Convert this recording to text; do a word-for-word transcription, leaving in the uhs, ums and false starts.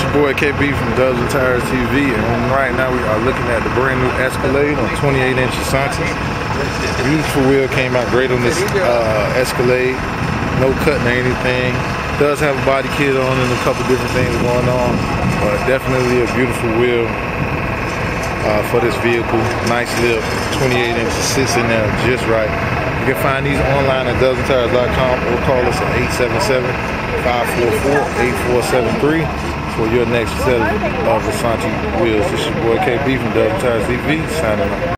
your boy K B from Dozen Tires T V, and right now we are looking at the brand new Escalade on twenty-eight inch Asanti. Beautiful wheel, came out great on this uh, Escalade. No cutting or anything. Does have a body kit on and a couple different things going on, but definitely a beautiful wheel uh, for this vehicle. Nice lip, twenty-eight inches, sits in there just right. You can find these online at dozen tires dot com or call us at eight seven seven, five four four, eight four seven three for your next set of Asanti wheels. This is your boy K B from Dozen Tires T V, signing off.